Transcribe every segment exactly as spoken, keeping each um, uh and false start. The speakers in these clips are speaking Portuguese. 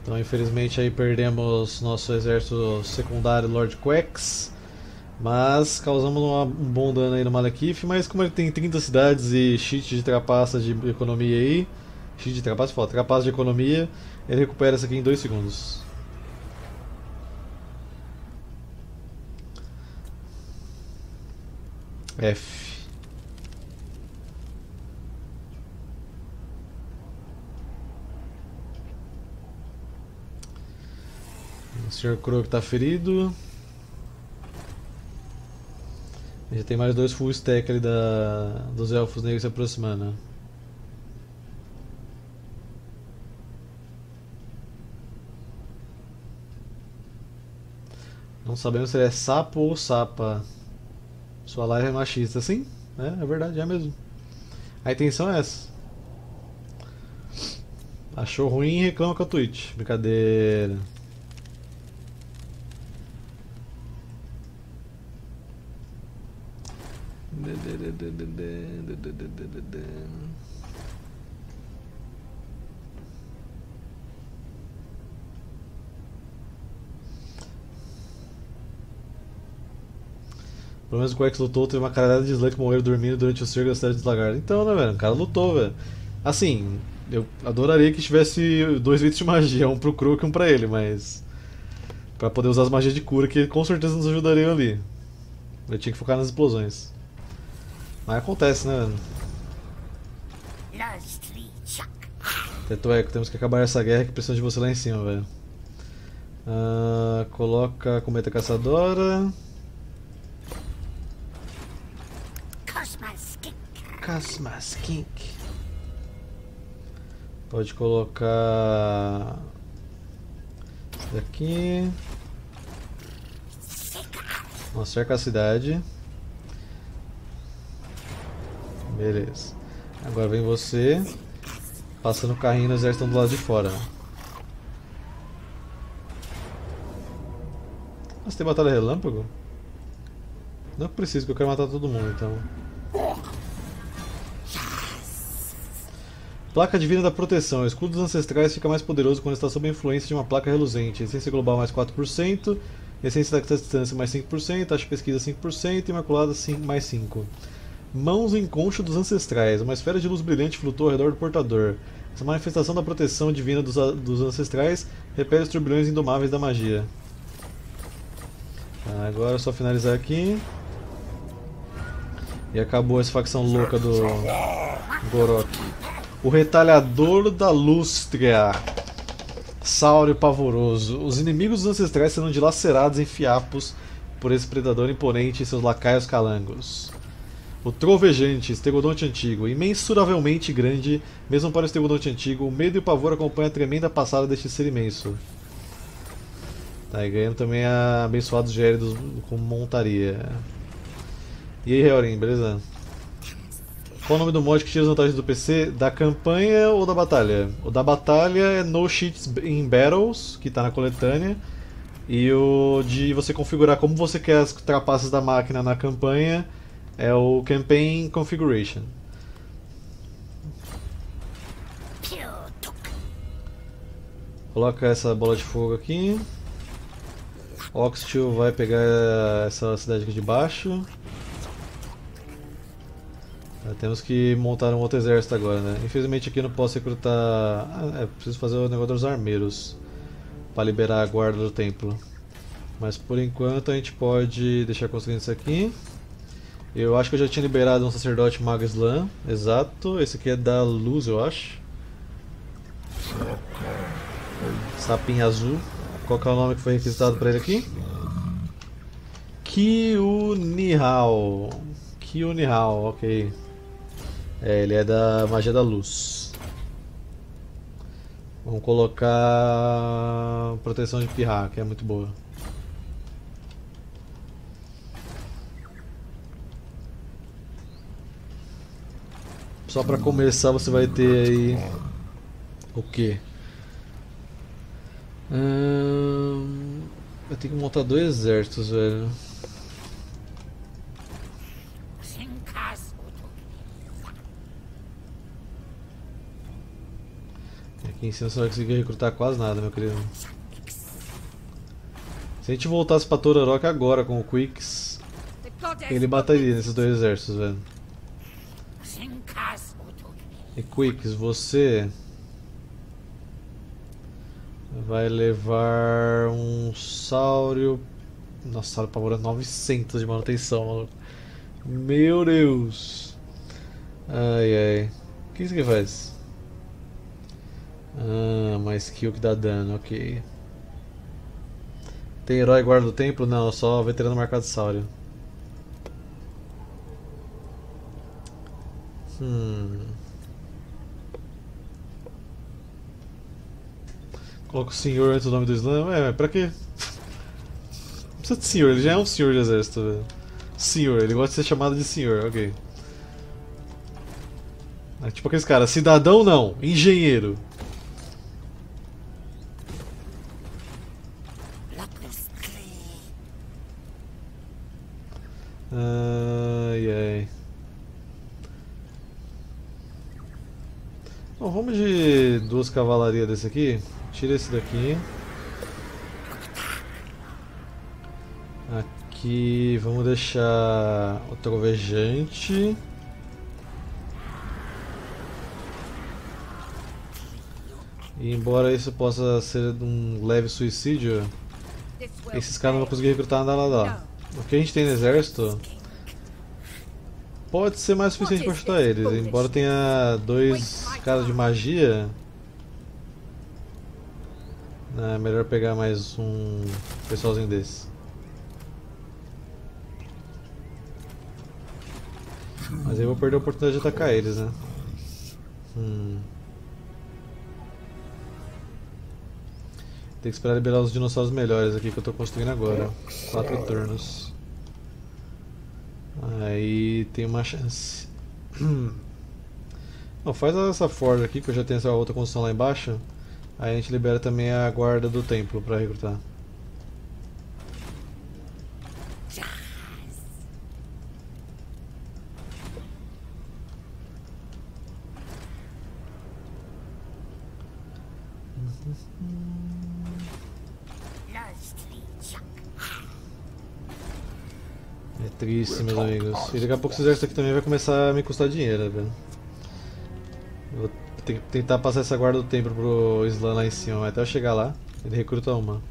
Então infelizmente aí perdemos nosso exército secundário Lord Quex. Mas causamos uma, um bom dano aí no Malekith, mas como ele tem trinta cidades e cheat de trapaça de economia aí, cheat de trapaça, foda, trapaça de economia, ele recupera isso aqui em dois segundos. F. O senhor Croak está ferido. Já tem mais dois full stack ali da, dos elfos negros se aproximando. Não sabemos se ele é sapo ou sapa. Sua live é machista, sim? É, é verdade, é mesmo. A intenção é essa. Achou ruim e reclama com a Twitch. Brincadeira. Pelo menos o Quex lutou, teve uma caralhada de Slug que morreram dormindo durante o cerco da cidade dos lagartos. Então, né, velho? O cara lutou, velho. Assim, eu adoraria que tivesse dois vídeos de magia, um pro Croak e um pra ele, mas. Pra poder usar as magias de cura que com certeza nos ajudariam ali. Eu tinha que focar nas explosões. Mas acontece, né, velho? Tetueco, temos que acabar essa guerra que precisamos de você lá em cima, velho. Uh, coloca a cometa caçadora. Cosma Skink. Pode colocar. Isso daqui. Vamos cercar a cidade. Beleza. Agora vem você. Passando o carrinho no exército do lado de fora. Mas tem batalha relâmpago? Não precisa, que eu quero matar todo mundo, então. Placa divina da proteção. O escudo dos ancestrais fica mais poderoso quando está sob a influência de uma placa reluzente. Essência global mais quatro por cento. Essência da distância mais cinco por cento. Taxa de pesquisa cinco por cento. E imaculada mais cinco por cento. Mãos em concho dos ancestrais. Uma esfera de luz brilhante flutua ao redor do portador. Essa manifestação da proteção divina dos, dos ancestrais repele os turbilhões indomáveis da magia. Tá, agora é só finalizar aqui. E acabou essa facção louca do Gorok. O retalhador da Lústria. Sáureo pavoroso. Os inimigos dos ancestrais serão dilacerados em fiapos por esse predador imponente e seus lacaios calangos. O trovejante, estegodonte antigo, imensuravelmente grande, mesmo para o estegodonte antigo, o medo e o pavor acompanham a tremenda passada deste ser imenso. Tá, e ganhando também a abençoados gélidos com montaria. E aí, Heorin, beleza? Qual o nome do mod que tira as vantagens do P C? Da campanha ou da batalha? O da batalha é No Cheats in Battles, que está na coletânea. E o de você configurar como você quer as trapaças da máquina na campanha é o Campaign Configuration. Coloca essa bola de fogo aqui. Oxteel vai pegar essa cidade aqui de baixo. Tá, temos que montar um outro exército agora, né? Infelizmente aqui eu não posso recrutar... Ah, é, preciso fazer o negócio dos armeiros para liberar a guarda do templo. Mas por enquanto a gente pode deixar construindo isso aqui. Eu acho que eu já tinha liberado um sacerdote Mago Slam. Exato, esse aqui é da luz, eu acho. Sapinho azul. Qual que é o nome que foi requisitado para ele aqui? Kyunihao. Kyunihao, ok. É, ele é da magia da luz. Vamos colocar proteção de Pirra, que é muito boa. Só pra começar você vai ter aí o que? Hum, eu tenho que montar dois exércitos, velho. Aqui em cima você não vai conseguir recrutar quase nada, meu querido. Se a gente voltasse pra Tororok agora com o Quicks, ele bateria nesses dois exércitos, velho. E Quicks, você vai levar um Saurio. Nossa, Saurio Pavor é novecentos de manutenção, maluco. Meu Deus. Ai ai. O que isso aqui faz? Ah, uma skill que dá dano, ok. Tem herói guarda do templo? Não, só veterano marcado Saurio. Hum. Coloca o senhor antes do nome do Slam? É, mas pra quê? Não precisa de senhor, ele já é um senhor de exército, velho. Senhor, ele gosta de ser chamado de senhor, ok. É tipo aqueles caras, cidadão não, engenheiro. Ai ai. Bom, vamos de duas cavalarias desse aqui. Tira esse daqui. Aqui vamos deixar o trovejante. E embora isso possa ser um leve suicídio, esses caras não vão conseguir recrutar nada lá, lá. O que a gente tem no exército pode ser mais suficiente para chutar eles. Embora tenha dois caras de magia, é melhor pegar mais um pessoalzinho desse. Mas aí eu vou perder a oportunidade de atacar eles, né? Hum. Tem que esperar liberar os dinossauros melhores aqui que eu tô construindo agora. Quatro turnos. Aí tem uma chance. Não, faz essa forja aqui que eu já tenho essa outra construção lá embaixo. Aí a gente libera também a guarda do templo pra recrutar. É triste, meus amigos. E daqui a pouco esse exército aqui também vai começar a me custar dinheiro, velho. Eu vou ter que tentar passar essa guarda do templo pro Slan lá em cima, mas até eu chegar lá, ele recruta uma.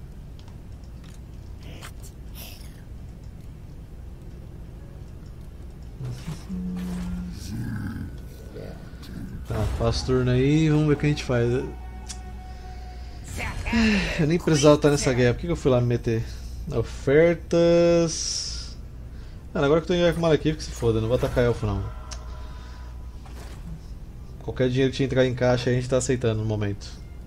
Tá, passa o turno aí, vamos ver o que a gente faz. Eu nem precisava estar nessa guerra, por que eu fui lá me meter? Ofertas. Mano, agora que eu tô em guerra com o Malekith, que se foda, não vou atacar elfo não. Qualquer dinheiro que tinha entrar em caixa a gente tá aceitando no momento.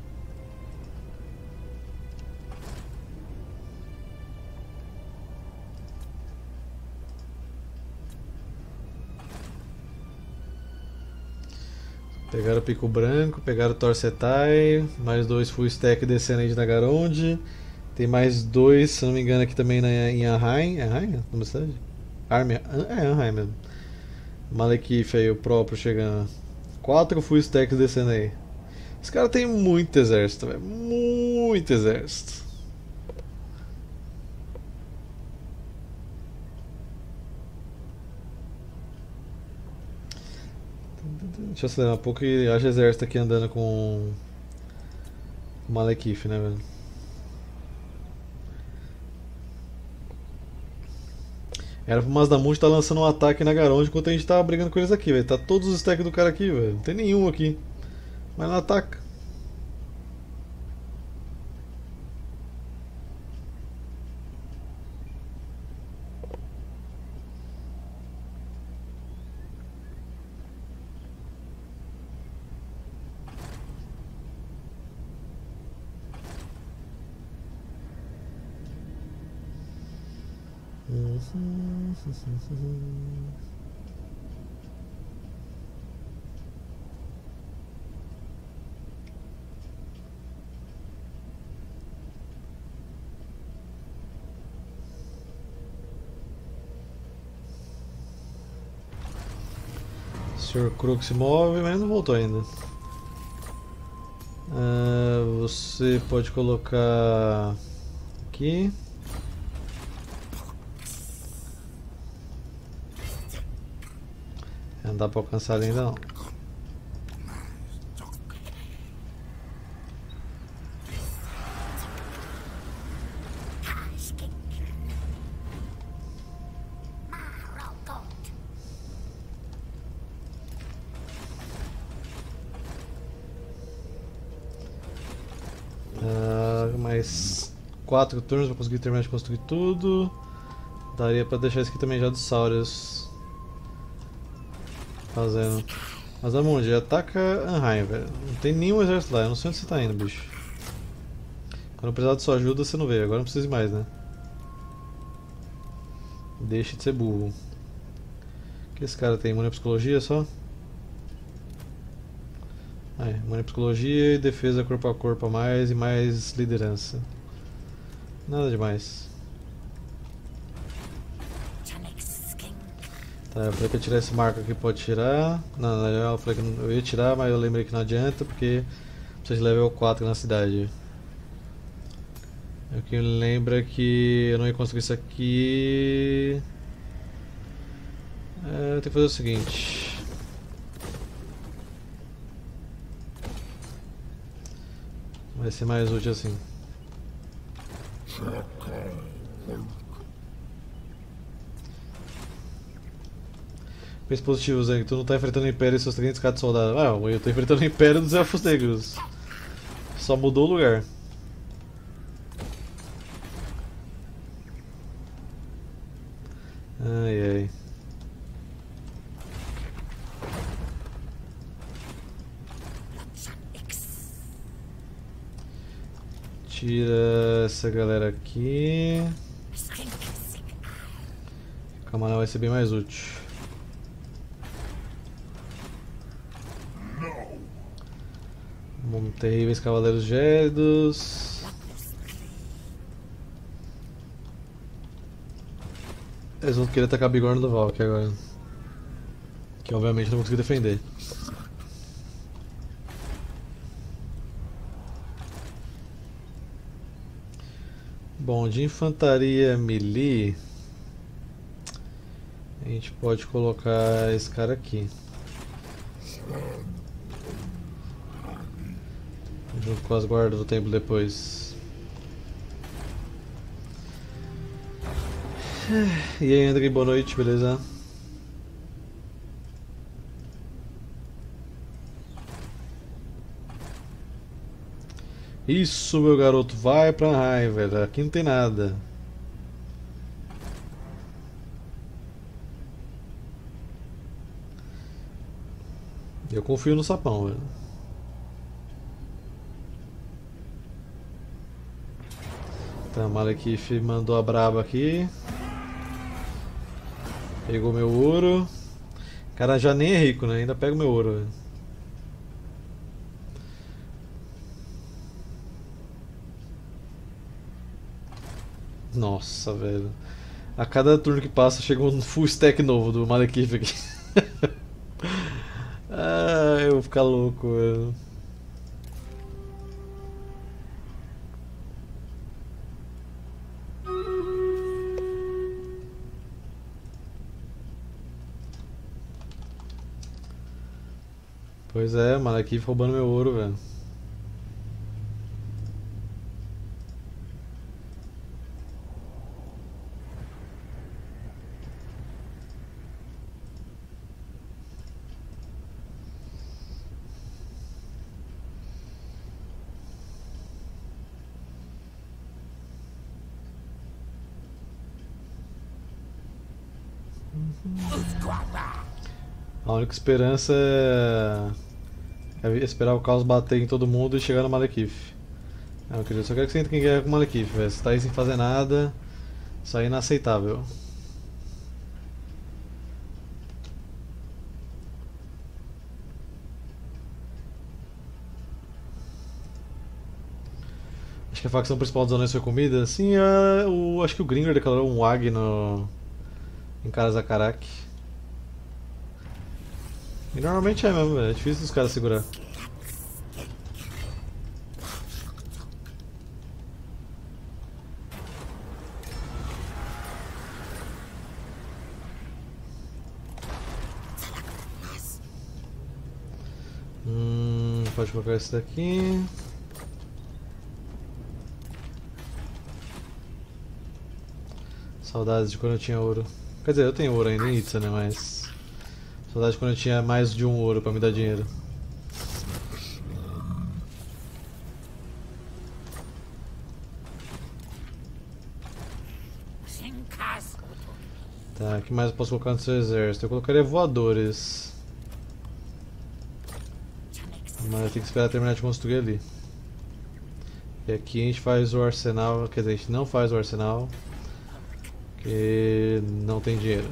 Pegaram o Pico Branco, pegaram o Torcetai, mais dois full stack descendo aí de Nagaronde. Tem mais dois, se não me engano, aqui também na, em Anheim. É Anheim? Numa cidade? Armia? É, Anheim mesmo. Malekith aí, o próprio chegando. Quatro full stacks descendo aí. Esse cara tem muito exército, velho. Muito exército. Deixa eu acelerar um pouco e haja exército aqui andando com o Malekith, né, velho? Era pro Mazdamundi estar tá lançando um ataque na Garonde enquanto a gente tava brigando com eles aqui, velho. Tá todos os stacks do cara aqui, velho. Não tem nenhum aqui. Mas não ataca. O senhor Crook se move, mas não voltou ainda. Você pode colocar aqui. Não dá pra alcançar ele ainda não. Uh, mais quatro turnos para conseguir terminar de construir tudo. Daria pra deixar isso aqui também já dos Saurius fazendo. Mas Amundi, ataca Anheim, velho. Não tem nenhum exército lá, eu não sei onde você tá indo, bicho. Quando eu precisar de sua ajuda, você não veio, agora não precisa mais, né? Deixa de ser burro. O que esse cara tem? Imune à psicologia só? Ah, é, imune à psicologia e defesa corpo a corpo a mais e mais liderança. Nada demais. Tá, eu falei que eu tirar esse marco aqui, pode tirar. Não, não, eu falei que eu ia tirar, mas eu lembrei que não adianta porque precisa de level quatro na cidade. O que lembra que eu não ia conseguir isso aqui. É, eu tenho que fazer o seguinte. Vai ser mais útil assim. Pensa positivo, Zeng. Tu não tá enfrentando o Império e seus trinta k de soldados. Ah, eu tô enfrentando o Império dos Elfos Negros. Só mudou o lugar. Ai ai. Tira essa galera aqui. Calma, vai ser bem mais útil. Terríveis Cavaleiros Gélidos. Eles vão querer atacar a bigorna do Valk agora. Que obviamente não vou conseguir defender. Bom, de infantaria melee a gente pode colocar esse cara aqui. Junto com as guardas do templo depois. E aí, André, boa noite, beleza? Isso, meu garoto, vai pra Anheim, velho. Aqui não tem nada. Eu confio no sapão, velho. Tá, Malekith mandou a braba aqui. Pegou meu ouro. O cara já nem é rico, né? Ainda pega o meu ouro, velho. Nossa, velho. A cada turno que passa chega um full stack novo do Malekith aqui. Ah, eu vou ficar louco, velho. Pois é, Malekith roubando meu ouro, velho. A única esperança é... é esperar o caos bater em todo mundo e chegar no Malekith. Não, querido, só quero que você entre em guerra com o Malekith, velho. Você tá aí sem fazer nada, isso aí é inaceitável. Acho que a facção principal dos anões foi comida. Sim, é, o, acho que o Gringer declarou um W A G no, em Karazakarak. E normalmente é mesmo, é difícil os caras segurar. pode colocar esse daqui. Saudades de quando eu tinha ouro. Quer dizer, eu tenho ouro ainda em Itza, né? Mas. Saudades de quando eu tinha mais de um ouro pra me dar dinheiro. Tá, o que mais eu posso colocar no seu exército? Eu colocaria voadores. Mas tem que esperar terminar de construir ali. E aqui a gente faz o arsenal, quer dizer, a gente não faz o arsenal. Porque não tem dinheiro.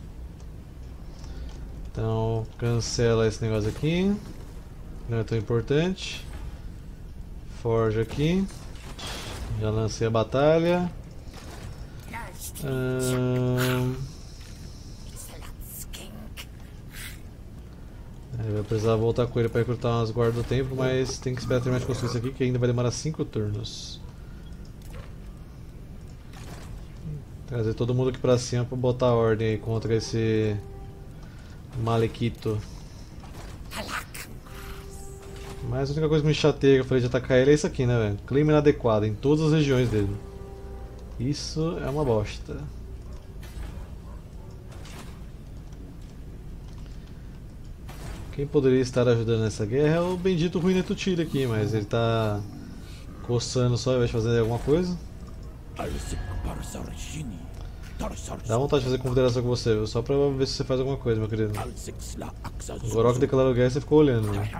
Então cancela esse negócio aqui. Não é tão importante. Forja aqui. Já lancei a batalha. Hum... É, vai precisar voltar com ele para recrutar umas guardas do tempo, mas tem que esperar terminar de construir isso aqui, que ainda vai demorar cinco turnos. Trazer todo mundo aqui pra cima pra botar a ordem aí contra esse Malequito. Mas a única coisa que me chateia que eu falei de atacar ele é isso aqui, né, velho? Clima inadequado em todas as regiões dele. Isso é uma bosta. Quem poderia estar ajudando nessa guerra é o bendito Ruineto Tira aqui, mas ele tá coçando só ao invés de fazer alguma coisa. Dá vontade de fazer confederação com você, viu? Só pra ver se você faz alguma coisa, meu querido. O Gorok declarou guerra e você ficou olhando, né?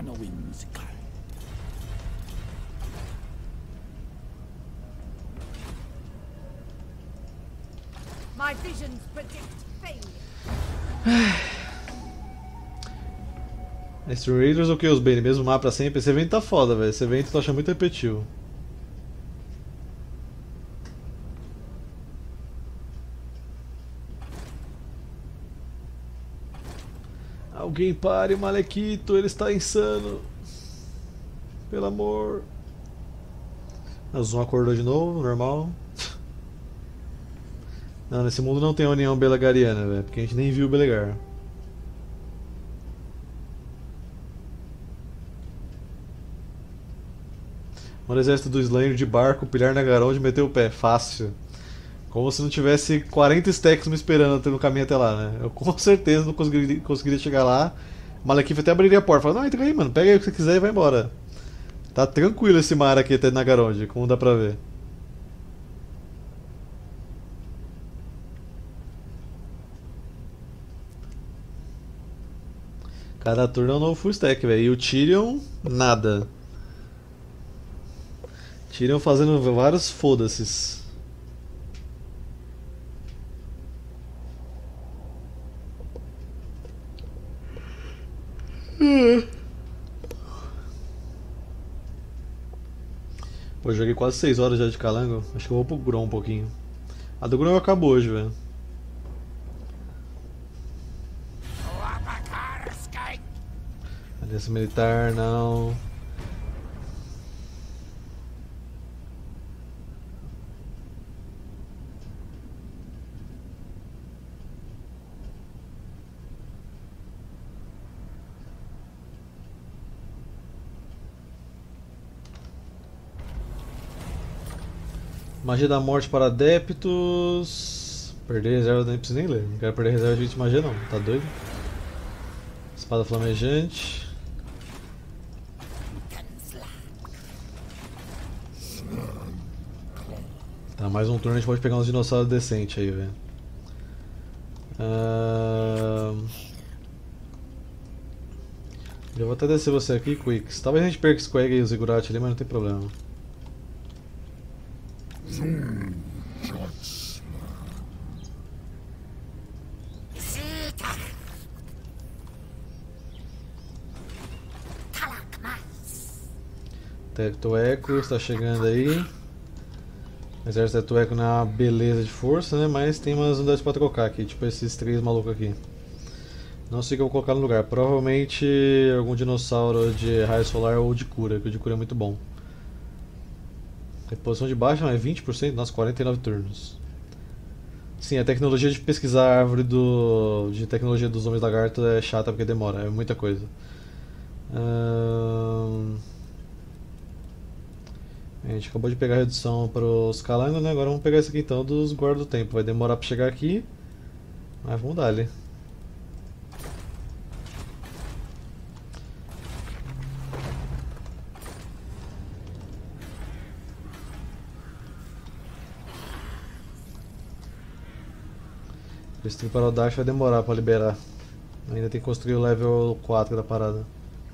Stream Raiders ou Chaos Bane? Mesmo mapa pra sempre? Esse evento tá foda, velho. Esse evento eu tô achando muito repetitivo. Alguém pare o Malequito, ele está insano. Pelo amor. A Zoom acordou de novo, normal. Não, nesse mundo não tem a União Belegariana, velho, porque a gente nem viu o Belegar. Manda o exército do Slayer de barco, pilhar na Garond e meter o pé. Fácil. Como se não tivesse quarenta stacks me esperando no caminho até lá, né? Eu com certeza não conseguiria, conseguiria chegar lá. O Malekith até abriria a porta. Fala, não, entra aí, mano. Pega aí o que você quiser e vai embora. Tá tranquilo esse mar aqui até na Garond, como dá pra ver. Cada turno é um novo full stack, velho. E o Tyrion, nada. Tyrion fazendo vários foda-ses. Pô, eu joguei quase seis horas já de Calango. Acho que eu vou pro Grom um pouquinho. A do Grom acabou hoje, velho. Aliança militar, não. Magia da morte para adeptos. Perder reserva nem preciso nem ler. Não quero perder reserva de magia não, tá doido? Espada flamejante. Tá, mais um turno a gente pode pegar uns dinossauros decentes aí, velho. Uh... Eu vou até descer você aqui, Quicks. Talvez a gente perca esse Quag e o Ziggurat ali, mas não tem problema. Tectoeco está chegando aí. O exército Tectoeco não é uma beleza de força, né? Mas tem umas unidades para trocar aqui, tipo esses três malucos aqui. Não sei o que eu vou colocar no lugar. Provavelmente algum dinossauro de raio solar ou de cura, que o de cura é muito bom. Reposição de baixa não é vinte por cento? Nossa, quarenta e nove turnos. Sim, a tecnologia de pesquisar a árvore do, de tecnologia dos homens lagarto é chata porque demora, é muita coisa. Ahn, A gente acabou de pegar a redução para os Calango, né? Agora vamos pegar esse aqui então dos guarda do tempo. Vai demorar para chegar aqui, mas vamos dar ali. Esse tem para o dash vai demorar para liberar. Ainda tem que construir o level quatro da parada.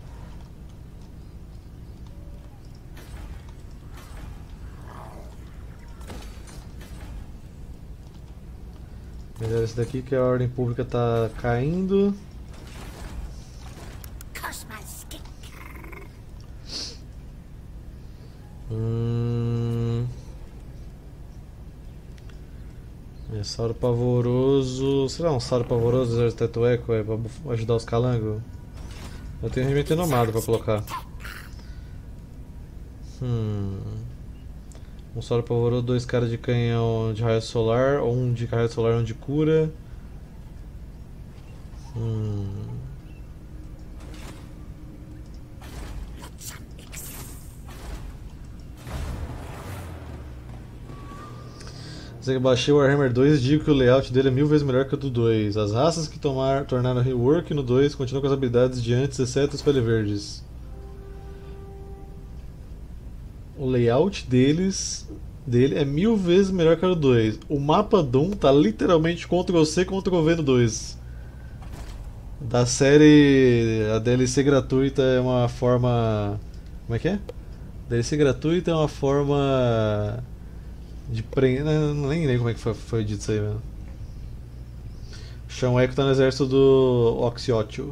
Melhor esse daqui que a ordem pública tá caindo. Hum... É, Sauro Pavoroso. Será um Sauro Pavoroso do Exército Teto Eco é, pra ajudar os calangos? Eu tenho um regimento nomado pra colocar. Hum... Um Sauro Pavoroso, dois caras de canhão de raio solar, ou um de raio solar e um de cura. Hum... Eu baixei o Warhammer dois e digo que o layout dele é mil vezes melhor que o do dois. As raças que tomar, tornaram rework no dois continuam com as habilidades de antes, exceto os pele verdes. O layout deles dele é mil vezes melhor que o do dois. O mapa Doom tá literalmente control C, control V no dois. Da série, a D L C gratuita é uma forma... Como é que é? D L C gratuita é uma forma... De prender. Nem lembro como é que foi, foi dito isso aí, velho. O Chão Eco tá no exército do Oxyotl.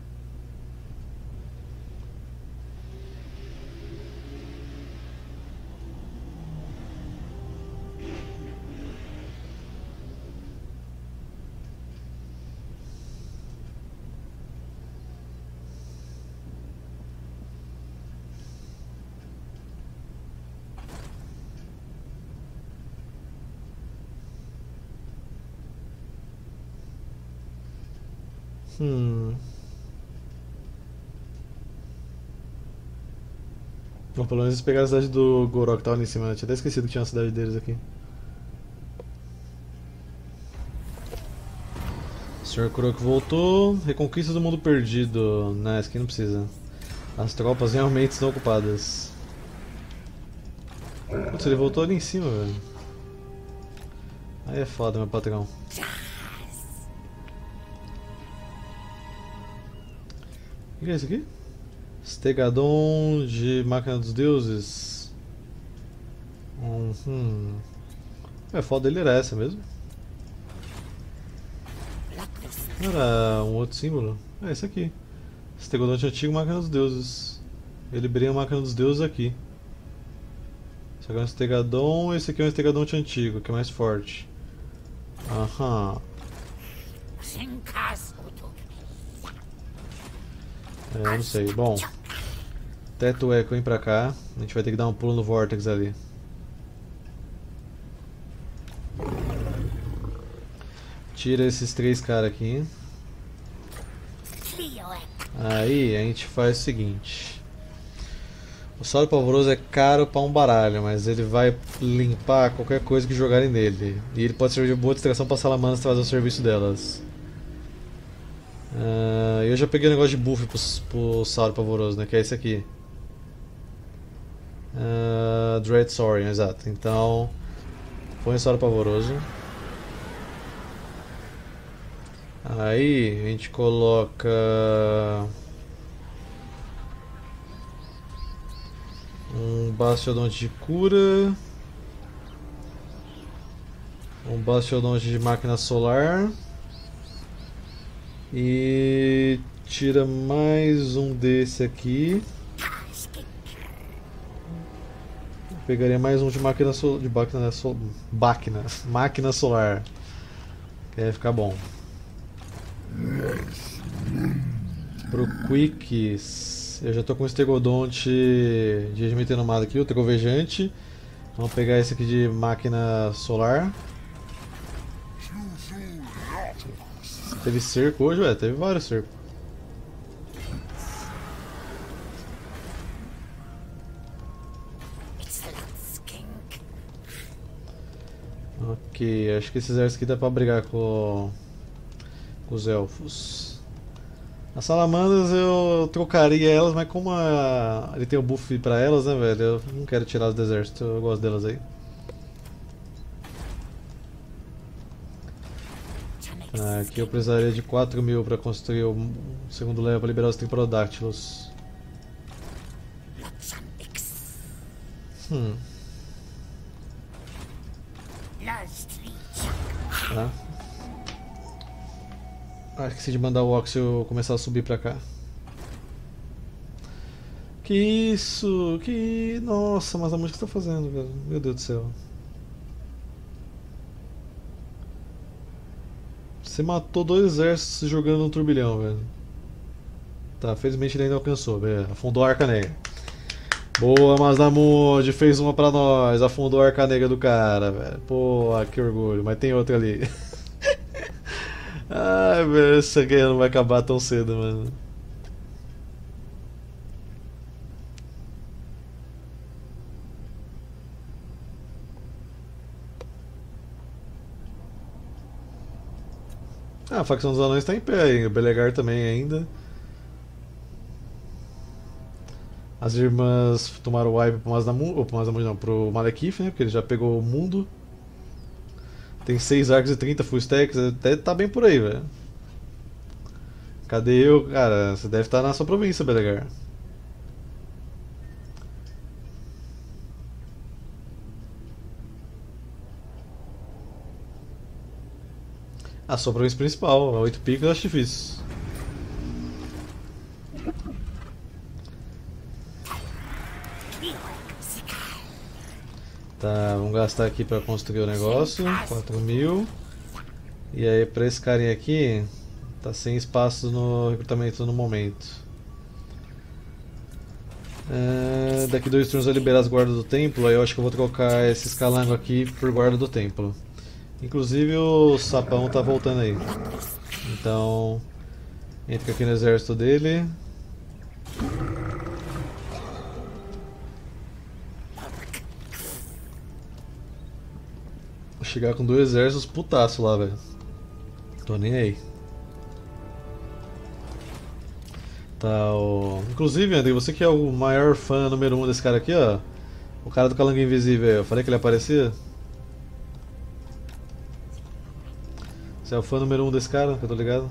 Hum. Bom, pelo menos eles pegaram a cidade do Gorok que tava ali em cima, né? Eu tinha até esquecido que tinha uma cidade deles aqui. O senhor Kurok voltou. Reconquista do mundo perdido. Não, esse aqui não precisa. As tropas realmente estão ocupadas. Putz, ele voltou ali em cima, velho. Aí é foda, meu patrão. O que é isso aqui? Stegadon de Máquina dos Deuses. Uhum. É, foda dele era essa mesmo? Não era um outro símbolo? É esse aqui. Stegadon de Antigo Máquina dos Deuses. Ele brinca a Máquina dos Deuses aqui. Esse aqui é um Stegadon, esse aqui é um Stegadon de Antigo, que é mais forte. Aham. É, não sei. Bom, Teto Eco, vem pra cá. A gente vai ter que dar um pulo no Vortex ali. Tira esses três caras aqui. Aí a gente faz o seguinte. O Sauro Pavoroso é caro pra um baralho, mas ele vai limpar qualquer coisa que jogarem nele. E ele pode servir de boa distração pra Salamandras fazer o serviço delas. Uh, eu já peguei um negócio de buff pro, pro Sauro Pavoroso, né? Que é esse aqui. Uh, Dread Saurian, exato. Então, põe o Sauro Pavoroso. Aí a gente coloca um Bastiodonte de cura, um Bastiodonte de máquina solar e tira mais um desse aqui. Pegaria mais um de máquina so de máquina, so máquina, máquina solar. Que vai ficar bom. Pro Quicks, eu já tô com o Stegodonte de regimento renomado aqui, o Trovejante. Vamos pegar esse aqui de máquina solar. Teve cerco hoje? Ué, teve vários cercos. Ok, acho que esse exército aqui dá pra brigar com, com os elfos. As salamandras eu trocaria elas, mas como a, ele tem o buff pra elas, né, velho? Eu não quero tirá-las do exército, eu gosto delas aí. Ah, aqui eu precisaria de quatro mil pra construir o segundo level pra liberar os Triprodáctilos. Hum. Tá. Ah, esqueci de mandar o Oxio começar a subir pra cá. Que isso? Que. Nossa, mas a música que você tá fazendo, velho? Meu Deus do céu. Você matou dois exércitos jogando um turbilhão, velho. Tá, felizmente ele ainda alcançou, velho. Afundou a Arca Negra. Boa, Mazdamud, fez uma pra nós. Afundou a Arca Negra do cara, velho. Pô, que orgulho. Mas tem outra ali. Ai, velho, essa guerra não vai acabar tão cedo, mano. Ah, a facção dos anões tá em pé ainda. O Belegar também ainda. As irmãs tomaram o wipe pro Mazdamud, ou pro Mazdamud não, pro Malekith, né? Porque ele já pegou o mundo. Tem seis arcos e trinta full stacks, até tá bem por aí, velho. Cadê eu? Cara, você deve estar na sua província, Belegar. A sua província principal, a oito picos eu acho difícil. Tá, vamos gastar aqui pra construir o negócio, quatro mil. E aí pra esse carinha aqui, tá sem espaço no recrutamento no momento. É, daqui dois turnos vai liberar as guardas do templo, aí eu acho que eu vou trocar esse escalango aqui por guarda do templo. Inclusive o sapão tá voltando aí. Então, entra aqui no exército dele. Vou chegar com dois exércitos putaço lá, velho. Tô nem aí. Tá, o... Inclusive, André, você que é o maior fã número um desse cara aqui, ó. O cara do Calango Invisível, eu falei que ele aparecia? Você é o fã número um desse cara, que eu tô ligado?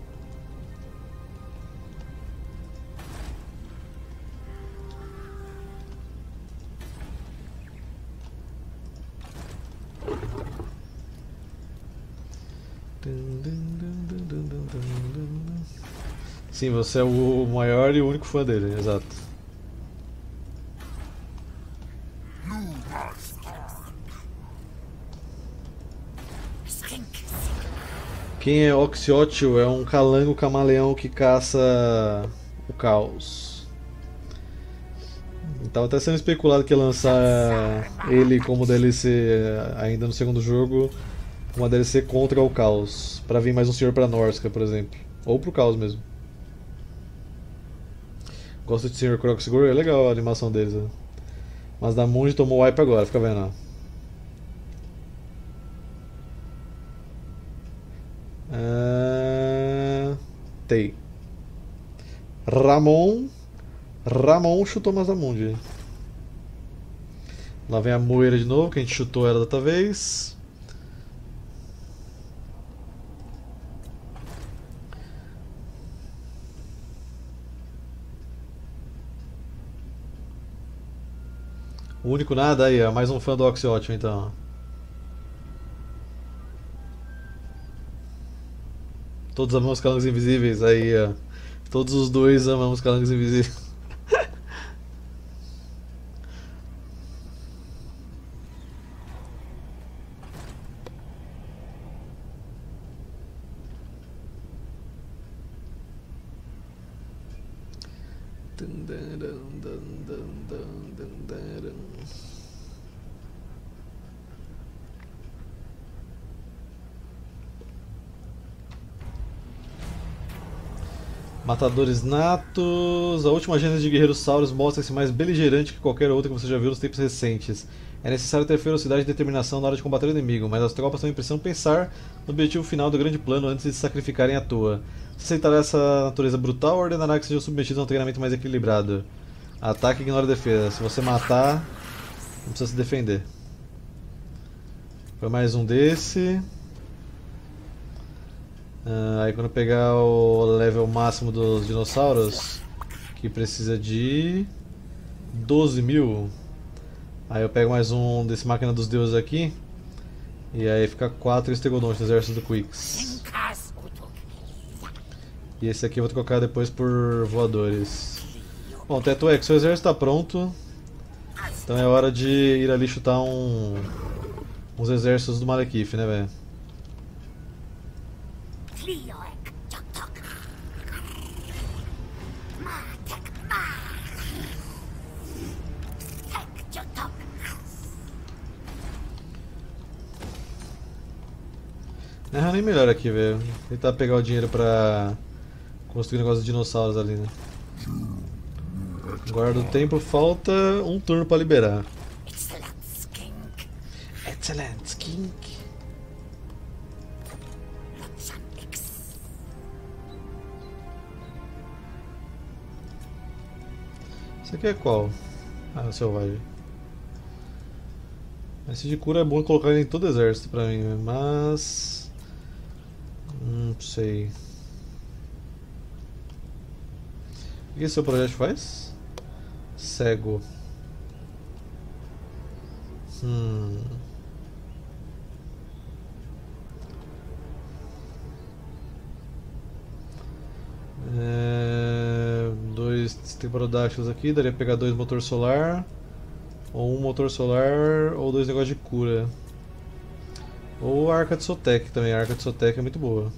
Sim, você é o maior e o único fã dele, exato. Quem é Oxyotl é um calango camaleão que caça o caos. Tava até sendo especulado que ia lançar ele como D L C ainda no segundo jogo, uma D L C contra o caos, pra vir mais um senhor pra Norsca, por exemplo, ou pro caos mesmo. Gosto de senhor Croxgore, é legal a animação deles, né? Mas da Mundi tomou wipe agora, fica vendo, ó. Ah, Tei. Ramon. Ramon chutou Mazamundi. Lá vem a Moira de novo, que a gente chutou ela da outra vez. O único nada aí, ó. Mais um fã do Oxyotl então. Todos amamos Calangos Invisíveis aí, ó. Todos os dois amamos Calangos Invisíveis. Matadores natos. A última gênese de guerreiros sauros mostra-se mais beligerante que qualquer outra que você já viu nos tempos recentes. É necessário ter ferocidade e determinação na hora de combater o inimigo, mas as tropas também precisam pensar no objetivo final do grande plano antes de se sacrificarem à toa. Você aceitará essa natureza brutal ou ordenará que sejam submetidos a um treinamento mais equilibrado? Ataque e ignora a defesa. Se você matar, não precisa se defender. Foi mais um desse. Uh, aí quando eu pegar o level máximo dos dinossauros, que precisa de doze mil, aí eu pego mais um desse máquina dos deuses aqui, e aí fica quatro estegodontes no exército do Quix. E esse aqui eu vou trocar depois por voadores. Bom, Teto X, seu exército está pronto, então é hora de ir ali chutar um, uns exércitos do Malekith, né, velho? Não, nem melhor aqui, velho. Tentar pegar o dinheiro pra construir um negócio de dinossauros ali, né? Guarda o tempo, falta um turno pra liberar. Excellent, skink. Esse aqui é qual? Ah, o selvagem. Esse de cura é bom colocar ele em todo exército pra mim, mas... Não sei. O que esse seu projeto faz? Cego. Hum. É... Dois temporodactyls aqui, daria pra pegar dois motor solar. Ou um motor solar, ou dois negócios de cura. Ou a Arca de Sotek também, a Arca de Sotek é muito boa.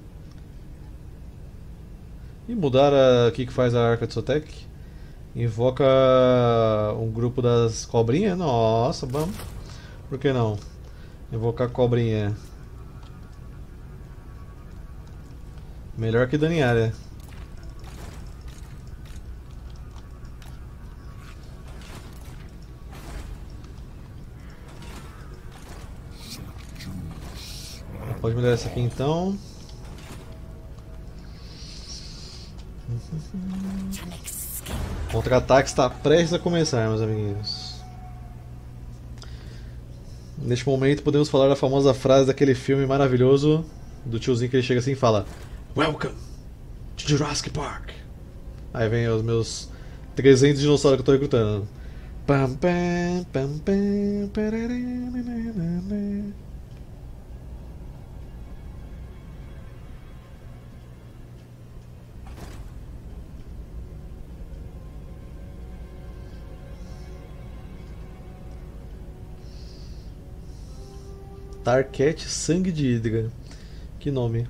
E mudar a... o que que faz a Arca de Sotek? Invoca um grupo das cobrinhas? Nossa, vamos. Por que não? Invocar cobrinha. Melhor que dano em área. Pode melhorar essa aqui então. O contra-ataque está prestes a começar, meus amiguinhos. Neste momento podemos falar da famosa frase daquele filme maravilhoso do tiozinho que ele chega assim e fala: Welcome to Jurassic Park. Aí vem os meus trezentos dinossauros que eu estou recrutando. Pam, pam, pam, pam, parará. Tarket Sangue de Hidra. Que nome.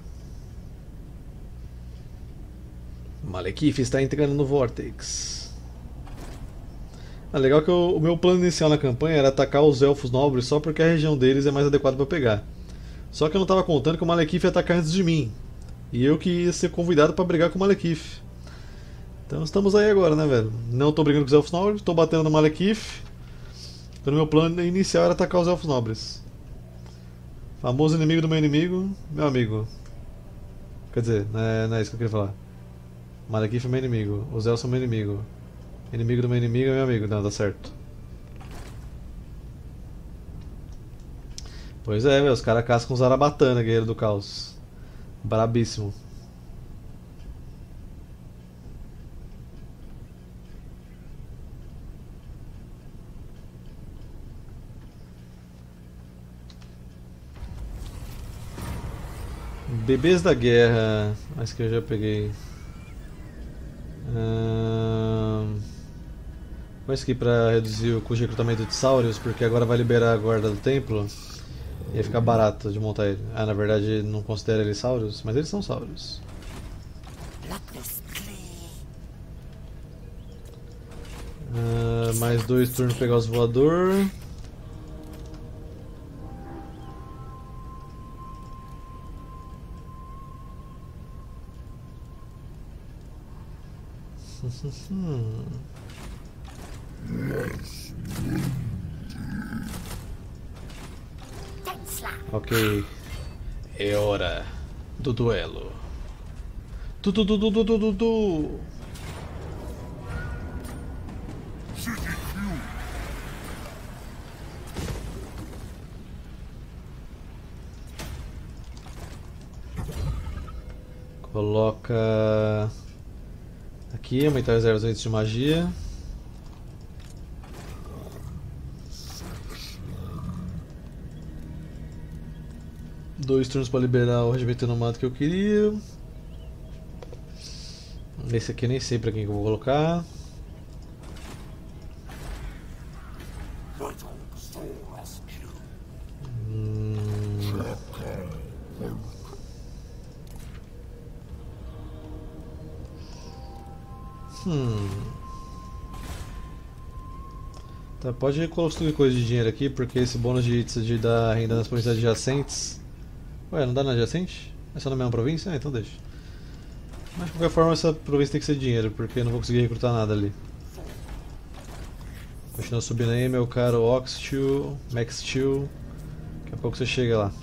Malekith está entrando no Vortex. É legal que eu, o meu plano inicial na campanha era atacar os Elfos Nobres só porque a região deles é mais adequada para pegar. Só que eu não estava contando que o Malekith ia atacar antes de mim. E eu que ia ser convidado para brigar com o Malekith. Então estamos aí agora, né, velho? Não estou brigando com os Elfos Nobres, estou batendo no Malekith. Então o meu plano inicial era atacar os Elfos Nobres. Famoso inimigo do meu inimigo, meu amigo. Quer dizer, não é, não é isso que eu queria falar. Malekith é meu inimigo, os Elfos são meu inimigo. Inimigo do meu inimigo é meu amigo, não, dá certo. Pois é, velho, os caras cascam Zarabatana, guerreiro do caos. Brabíssimo. Bebês da guerra, mas que eu já peguei. Hum... Põe isso aqui pra reduzir o custo de recrutamento de Saurios, porque agora vai liberar a guarda do templo. E ia ficar barato de montar ele. Ah, na verdade não considera eles Saurios, mas eles são Saurios. Uh, mais dois turnos pra pegar os voador. Hum. Ok. É hora do duelo. Du, du, du, du, du, du, du, du. Coloca aqui, aumentar os zero oito de magia. Dois turnos para liberar o regimento nomado que eu queria. Esse aqui eu nem sei para quem que eu vou colocar. Hum. Hum. Tá, pode construir coisa de dinheiro aqui, porque esse bônus de, de dar renda nas províncias adjacentes. Ué, não dá na adjacente? É só na mesma província? Ah, então deixa. Mas de qualquer forma essa província tem que ser dinheiro, porque eu não vou conseguir recrutar nada ali. Continua subindo aí, meu caro Oxsteel, Maxsteel. Daqui a pouco você chega lá.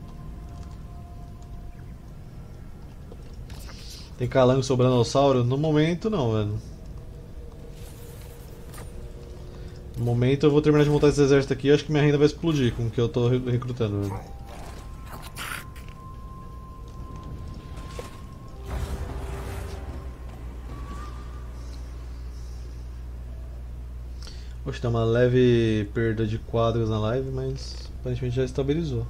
Tem calango sobranossauro? No momento não, velho. No momento eu vou terminar de montar esse exército aqui e acho que minha renda vai explodir com o que eu tô recrutando, velho. Poxa, tem uma leve perda de quadros na live, mas aparentemente já estabilizou.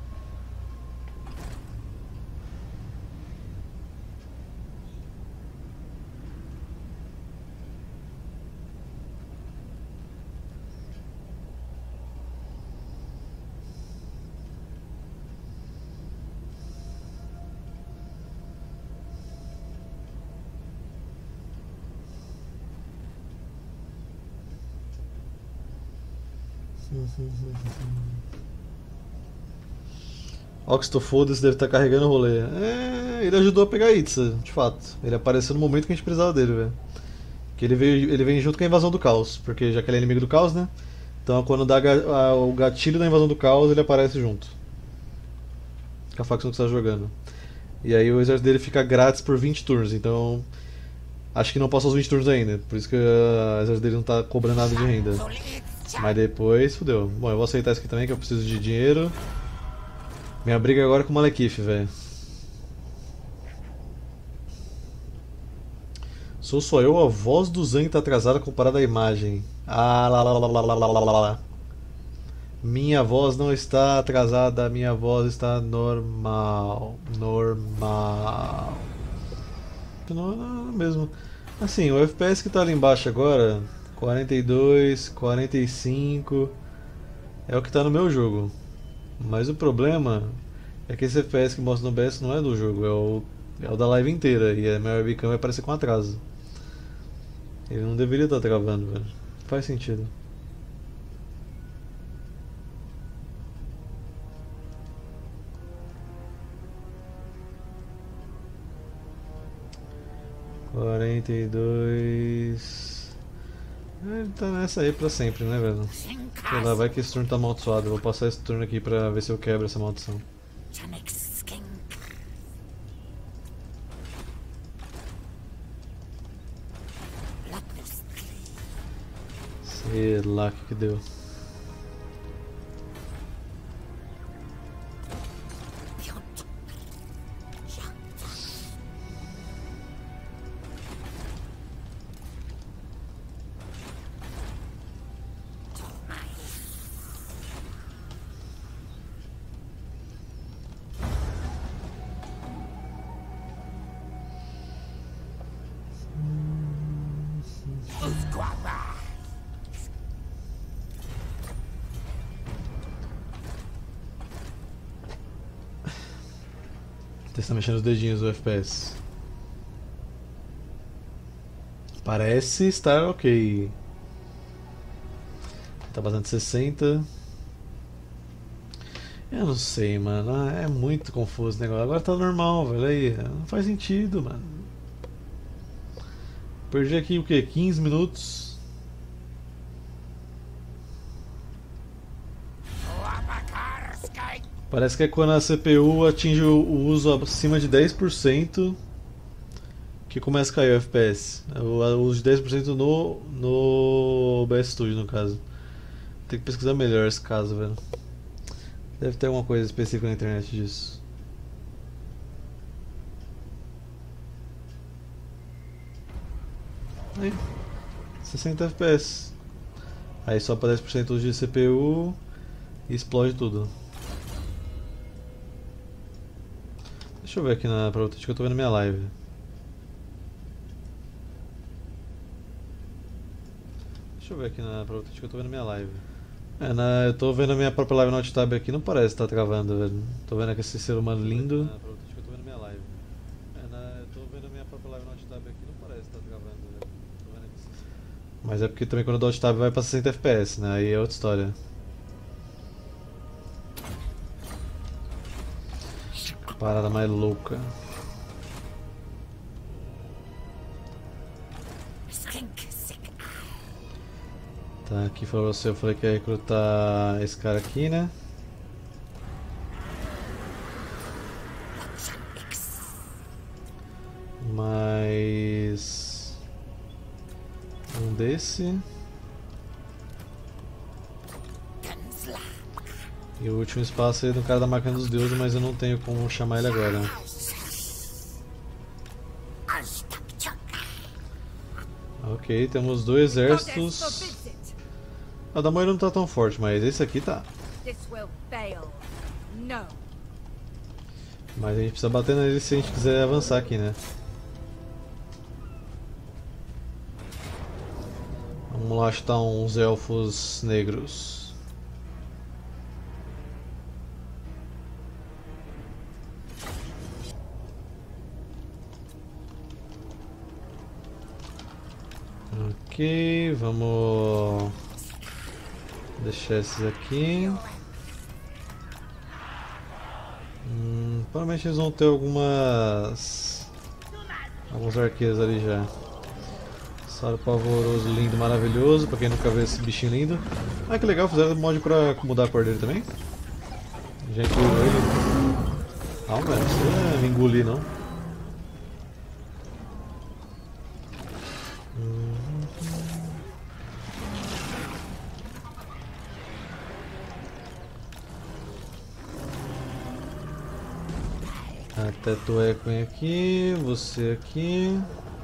Oxtofoda deve estar carregando o rolê. É, ele ajudou a pegar a Itza, de fato. Ele apareceu no momento que a gente precisava dele, velho. Que ele veio, ele vem junto com a invasão do caos, porque já que ele é inimigo do caos, né? Então quando dá a, o gatilho da invasão do caos, ele aparece junto. Com a facção que você está jogando. E aí o exército dele fica grátis por vinte turnos, então. Acho que não passou os vinte turnos ainda, por isso que o exército dele não está cobrando nada de renda. Mas depois, fudeu. Bom, eu vou aceitar isso aqui também, que eu preciso de dinheiro. Minha briga agora é com o Malekith, velho. Sou só eu, a voz do Zang tá atrasada comparada à imagem. Ah, lá, lá, lá, lá, lá, lá, lá, lá. Minha voz não está atrasada, minha voz está normal. Normal. Não, não, mesmo. Assim, o F P S que tá ali embaixo agora, quarenta e dois, quarenta e cinco, é o que tá no meu jogo. Mas o problema é que esse F P S que mostra no O B S não é do jogo, é o, é o da live inteira. E a minha webcam vai aparecer com atraso. Ele não deveria estar travando, velho. Faz sentido. quarenta e dois. Ele tá nessa aí pra sempre, né, velho? Sei lá, vai que esse turno tá amaldiçoado. Eu vou passar esse turno aqui pra ver se eu quebro essa maldição. Sei lá o que que deu. Está mexendo os dedinhos do F P S. Parece estar ok. Tá bastante sessenta. Eu não sei, mano. É muito confuso o negócio. Agora tá normal, velho. Aí, não faz sentido, mano. Perdi aqui o que? quinze minutos. Parece que é quando a C P U atinge o uso acima de dez por cento que começa a cair o F P S. O uso de dez por cento no, no O B S Studio, no caso. Tem que pesquisar melhor esse caso, velho. Deve ter alguma coisa específica na internet disso. Aí, sessenta F P S. Aí só para dez por cento de C P U e explode tudo. Deixa eu ver aqui na prova que eu tô vendo minha live. Deixa eu ver aqui na prova que eu tô vendo minha live. É, na, eu tô vendo a minha própria live no Alt-Tab aqui, não parece estar tá travando, velho. Tô vendo aqui esse ser humano lindo. Na prova que eu tô vendo minha live. É, na, eu tô vendo a minha própria live no Alt-Tab aqui, não parece estar tá travando, velho. Tô vendo aqui esse... Mas é porque também quando eu dou Alt-Tab vai pra sessenta F P S, né? Aí é outra história. Parada mais louca. Tá, aqui pra você eu falei que ia recrutar esse cara aqui, né? Mais um desse. E o último espaço é do cara da máquina dos deuses, mas eu não tenho como chamar ele agora. Ok, temos dois exércitos. O da Moira não tá tão forte, mas esse aqui tá. Mas a gente precisa bater nele se a gente quiser avançar aqui, né? Vamos lá chutar uns elfos negros. Ok, vamos deixar esses aqui. Hum, provavelmente eles vão ter algumas alguns arqueiros ali já. Sábio pavoroso, lindo, maravilhoso. Pra quem nunca viu esse bichinho lindo. Ah, que legal, fizeram mod pra mudar a cor dele também. Gente, ele... Ah, velho, não precisa me engolir não. Até tu Equin aqui, você aqui.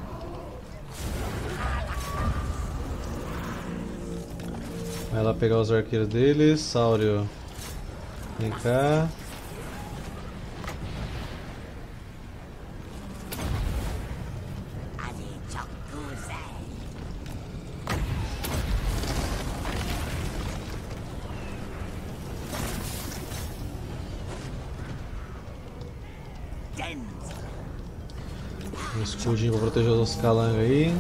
Vai lá pegar os arqueiros deles. Saurio, vem cá. Um escudinho pra proteger os nossos calangos aí.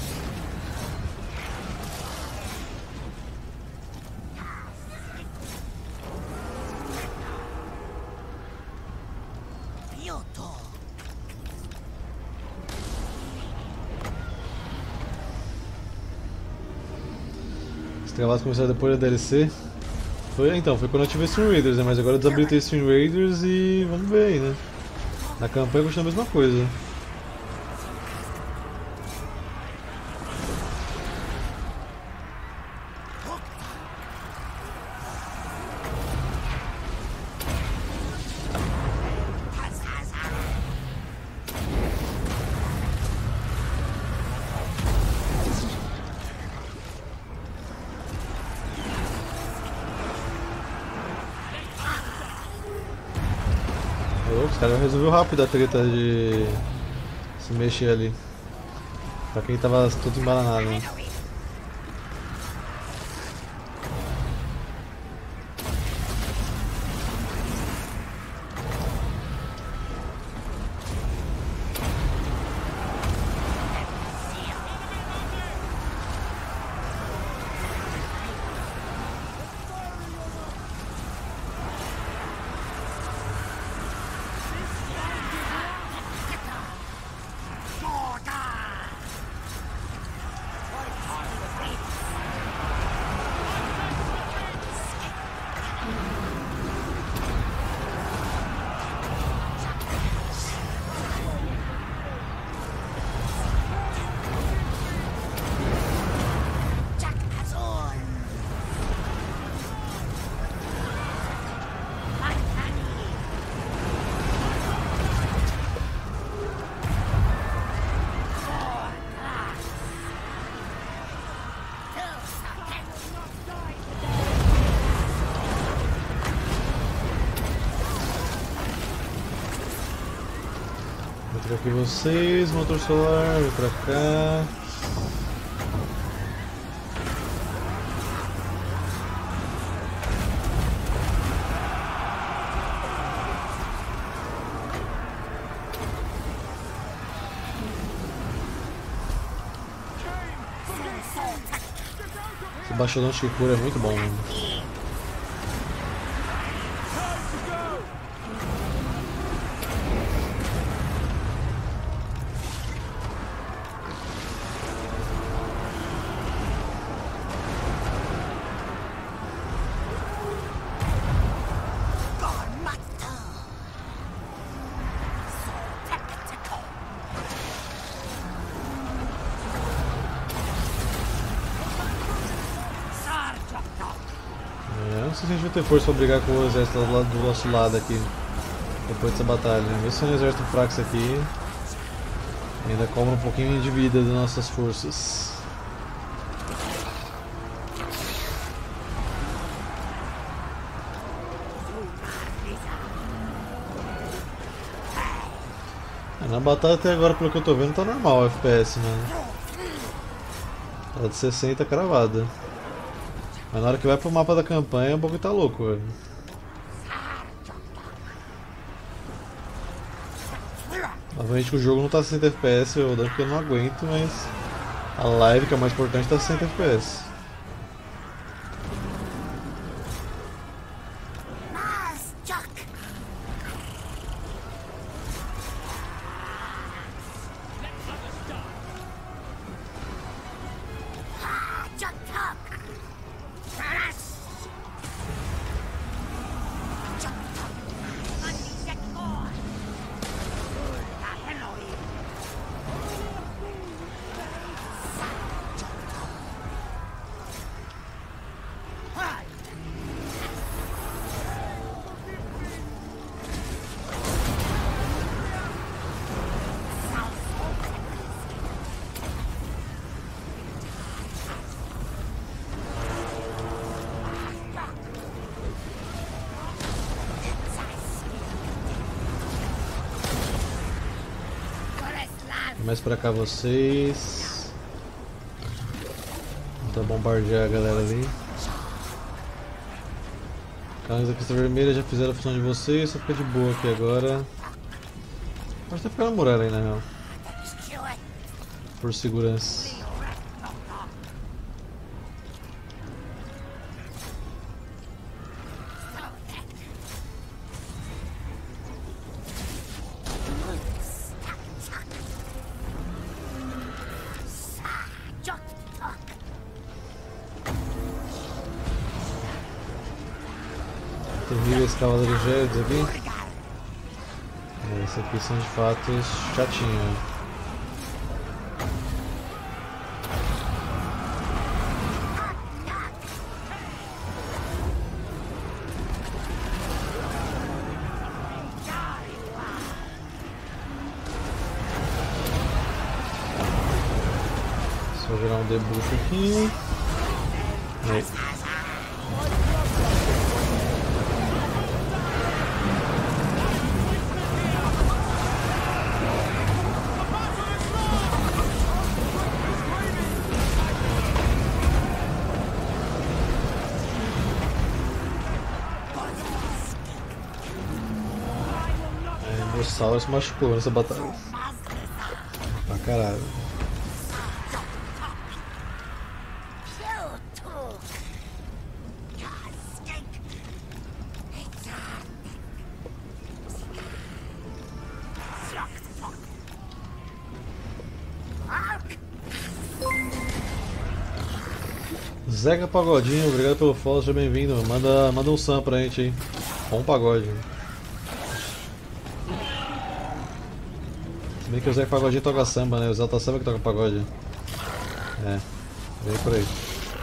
Esse travado começou depois da D L C. Foi, então, foi quando eu tive Stream Raiders, né? Mas agora eu desabilitei Stream Raiders e vamos ver aí, né? Na campanha continua a mesma coisa. Os caras resolveu rápido a treta de se mexer ali. Pra quem tava todo embaranado, né? Entra aqui vocês, motor solar, vem pra cá. Esse baixadão de cura é muito bom, mano. Não sei se a gente vai ter força pra brigar com o exército do, lado, do nosso lado aqui depois dessa batalha. Mesmo sendo um exército fraco isso aqui, ainda cobra um pouquinho de vida das nossas forças. Na batalha até agora, pelo que eu tô vendo, tá normal o F P S, mano. Tá de sessenta cravada. Mas na hora que vai pro mapa da campanha, o bagulho tá louco, velho. Obviamente o jogo não tá sessenta F P S, eu acho que eu não aguento, mas a live, que é o mais importante, tá sessenta F P S. Mais pra cá vocês. Vou bombardear a galera ali. Carros da crista vermelha já fizeram a função de vocês, só fica de boa aqui agora. Pode até ficar na muralha aí, na real. Por segurança. Terríveis cavaleiros gélidos aqui. É, esses aqui são de fato chatinhos. Só virar um debuff aqui. Aí. O Sauron se machucou nessa batalha. Pra caralho. Zeca Pagodinho, obrigado pelo follow, seja bem-vindo. Manda, manda um sam pra gente aí. Bom pagode. Se bem que o Zeca Pagodinho toca samba, né? O Zelta Samba que toca pagode. É, vem por aí.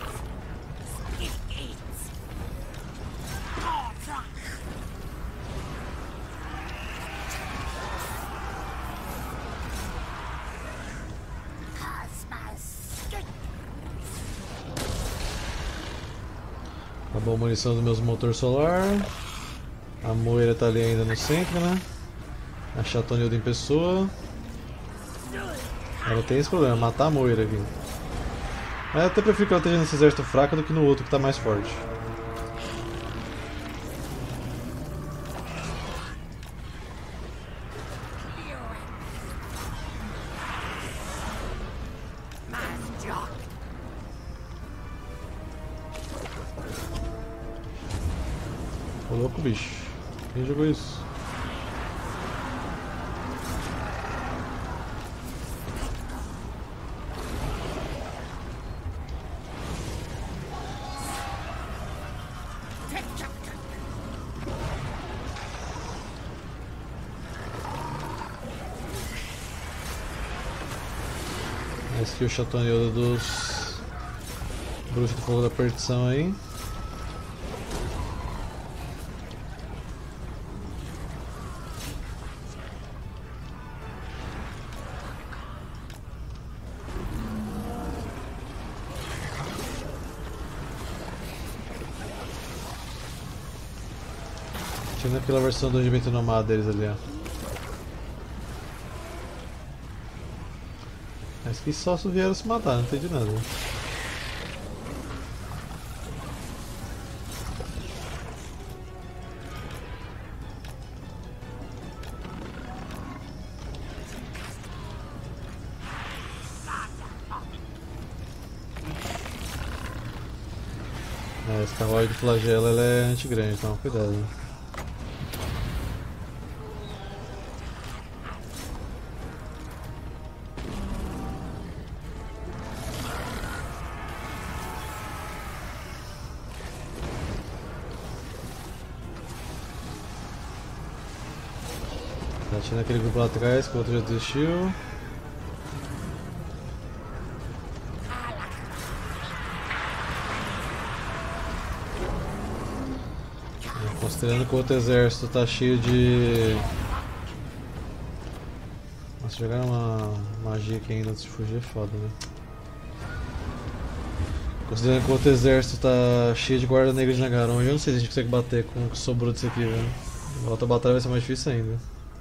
Acabou a munição dos meus motor solar. A Moira tá ali ainda no centro, né? A Chatonilda em pessoa. Ela tem esse problema, matar a Moira aqui. Mas eu até prefiro que ela esteja nesse exército fraco do que no outro que está mais forte. Ô louco, bicho. Quem jogou isso? Esse aqui é o chatoneudo dos bruxos do fogo da perdição aí. Tinha naquela versão do Regimento Nomada deles ali, ó. Mas que só vieram se matar, não entendi nada. É, esse cavalo de flagelo ela é anti-grande, então cuidado. Tá tirando aquele grupo lá atrás que o outro já desistiu. Considerando que o outro exército tá cheio de... Nossa, jogar uma magia aqui ainda antes de fugir é foda, né? Considerando que o outro exército tá cheio de guarda negra de Nagaron, eu não sei se a gente consegue bater com o que sobrou disso aqui, velho. A outra batalha vai ser mais difícil ainda.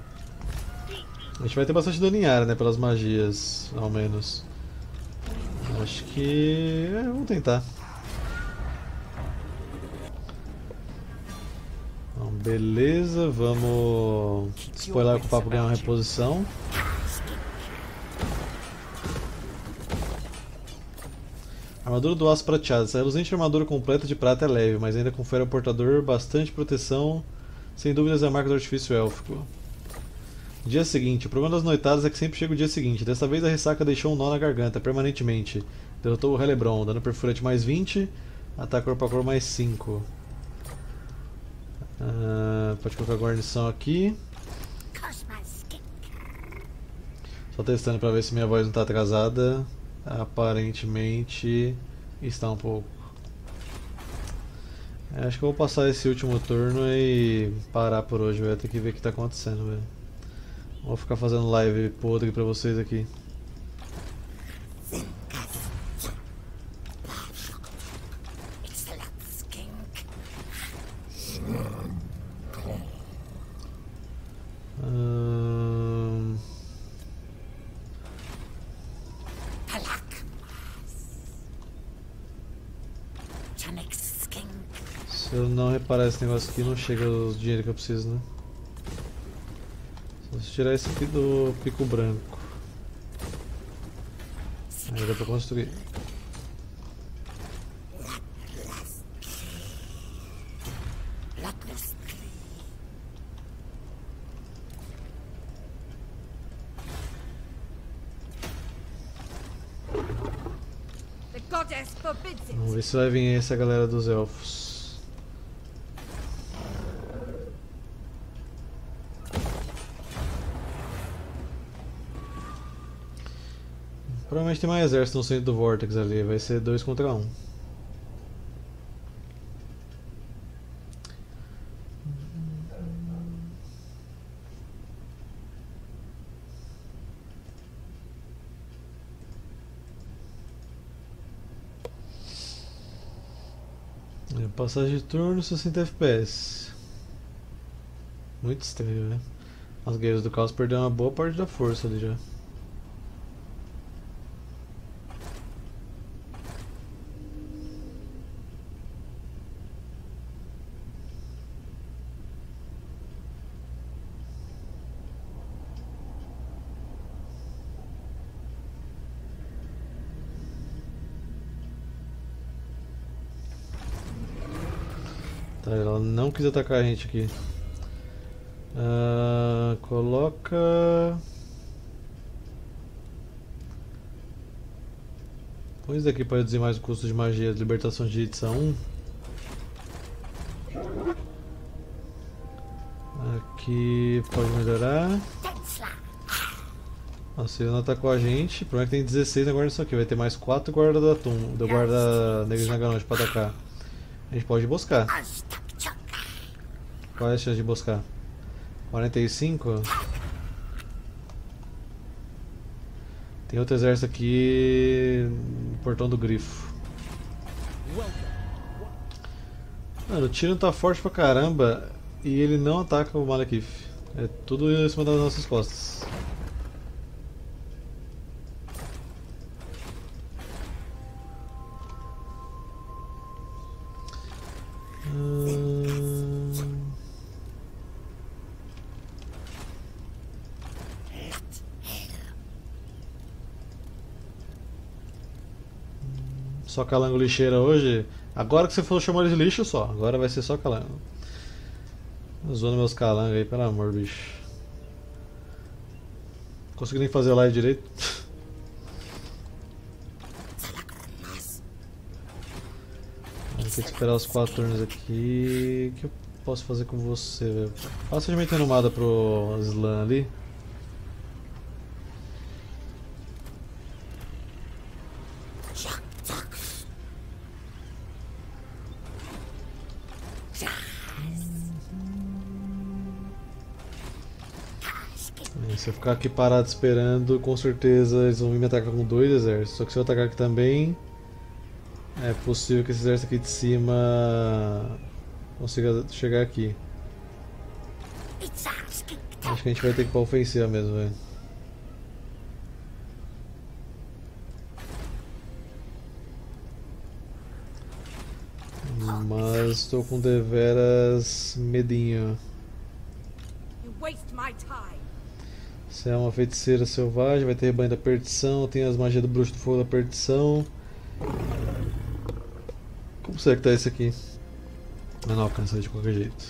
A gente vai ter bastante dano em área, né? Pelas magias, ao menos. Acho que... É, vamos tentar. Então, beleza, vamos spoiler com o papo ganhar uma reposição. Armadura do aço prateado. Essa reluzente armadura completa de prata é leve, mas ainda confere ao portador bastante proteção. Sem dúvidas é a marca do artifício élfico. Dia seguinte. O problema das noitadas é que sempre chega o dia seguinte. Dessa vez a ressaca deixou um nó na garganta, permanentemente. Derrotou o Helebron, dano perfurante mais vinte, ataque corpo a corpo mais cinco. Uh, pode colocar a guarnição aqui. Só testando para ver se minha voz não está atrasada. Aparentemente está um pouco. É, acho que eu vou passar esse último turno e parar por hoje. Vai ter que ver o que está acontecendo, velho. Vou ficar fazendo live podre pra vocês aqui. Hum... Se eu não reparar esse negócio aqui, não chega o dinheiro que eu preciso, né? Vou tirar esse aqui do pico branco. Aí dá pra construir. Vamos ver se vai vir essa galera dos elfos. Provavelmente tem mais exército no centro do Vortex ali, vai ser dois contra um. Passagem de turno, sessenta F P S. Muito estranho, né? As guerreiras do caos perderam uma boa parte da força ali já. Tá, ela não quis atacar a gente aqui. Uh, coloca... Põe isso daqui para reduzir mais o custo de magia de libertação de edição um. Aqui pode melhorar. Nossa, ele não atacou a gente. O problema é que tem dezesseis na guarda disso aqui. Vai ter mais quatro guarda da tum, do guarda negros na garagem para atacar. A gente pode buscar. Qual é a chance de buscar? quarenta e cinco? Tem outro exército aqui no portão do grifo. Mano, o tiro tá forte pra caramba e ele não ataca o Malekith. É tudo em cima das nossas costas. Só calango lixeira hoje. Agora que você falou chamar ele de lixo só. Agora vai ser só calango. Zoando meus calangos aí, pelo amor, bicho. Não consegui nem fazer live direito. Vou ter que esperar os quatro turnos aqui. O que eu posso fazer com você, velho? Passa de meter nomada pro Slan ali. Se eu ficar aqui parado esperando, com certeza eles vão vir me atacar com dois exércitos. Só que se eu atacar aqui também, é possível que esse exército aqui de cima consiga chegar aqui. Acho que a gente vai ter que ir pra ofensiva mesmo, velho. Mas estou com deveras medinho. Você é uma feiticeira selvagem, vai ter rebanho da perdição, tem as magias do bruxo do fogo da perdição. Como será que tá esse aqui? Mas não alcança de qualquer jeito.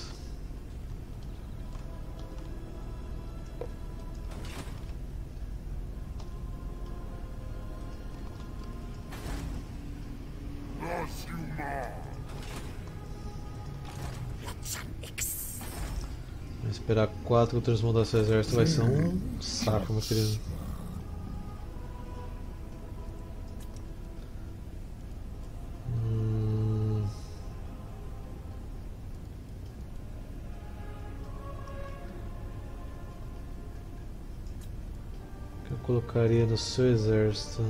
Esperar quatro transmudar seu exército vai ser um saco, meu querido. Hum... O que eu colocaria no seu exército?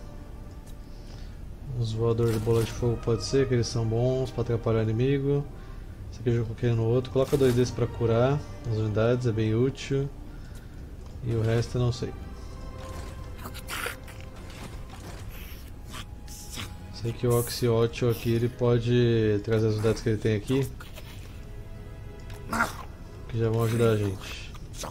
Os voadores de bola de fogo pode ser, que eles são bons para atrapalhar o inimigo. Esse aqui eu já coloquei no outro. Coloca dois desses pra curar as unidades, é bem útil. E o resto eu não sei. Sei que o Oxyotio aqui ele pode trazer as unidades que ele tem aqui, que já vão ajudar a gente.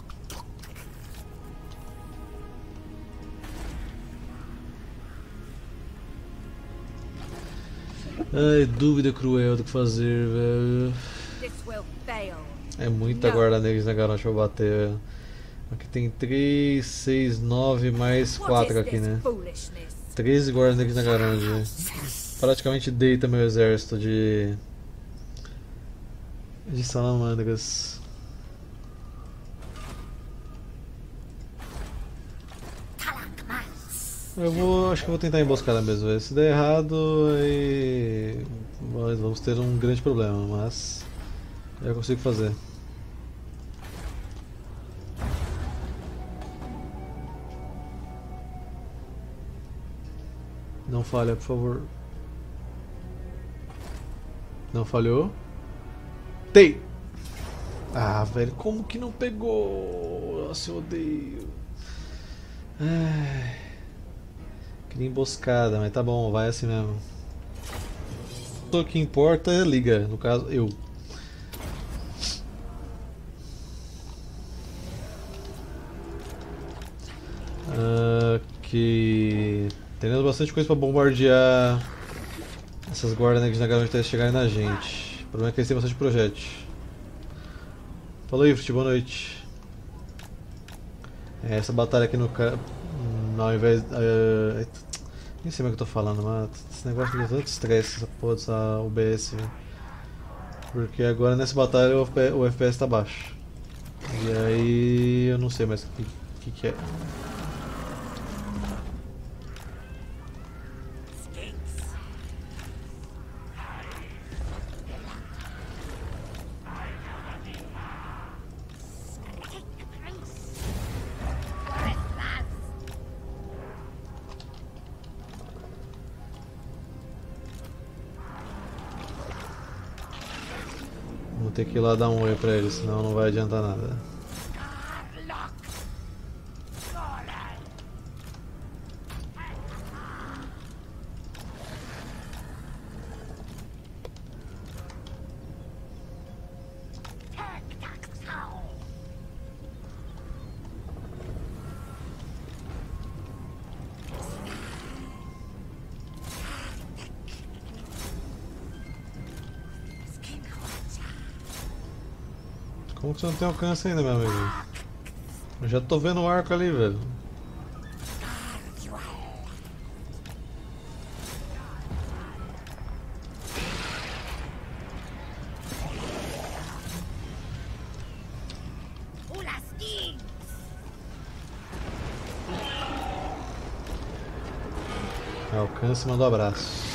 Ai, dúvida cruel do que fazer, velho. É muita guarda negra na garagem pra bater, velho. Aqui tem três, seis, nove mais quatro aqui, né? treze guardas negros na garagem. Praticamente deita meu exército de. de salamandras. Eu vou, acho que eu vou tentar emboscada mesmo, véio. Se der errado, aí nós vamos ter um grande problema, mas eu consigo fazer. Não falha, por favor. Não falhou? Tem! Ah, velho, como que não pegou? Nossa, eu odeio. Ai. Queria emboscada, mas tá bom, vai assim mesmo. O que importa é liga, no caso eu. Ok. Temos bastante coisa pra bombardear essas guardas negras na garagem até chegarem na gente. O problema é que eles têm bastante projétil. Falou, Ifrit, boa noite. É, essa batalha aqui no ca... ao invés. Uh, nem sei mais o que eu tô falando, mas esse negócio me deu tanto estresse, essa porra dessa O B S, velho. Porque agora nessa batalha o F P S tá baixo. E aí eu não sei mais o que, que, que é. Vou ter que ir lá dar um oi pra ele, senão não vai adiantar nada. Como que você não tem alcance ainda, meu amigo? Eu já tô vendo o arco ali, velho. Alcance e mandou abraço.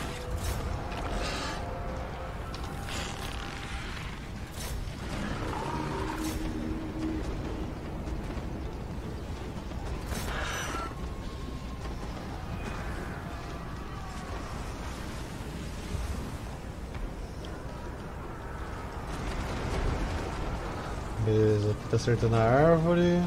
Beleza, aqui tá acertando a árvore.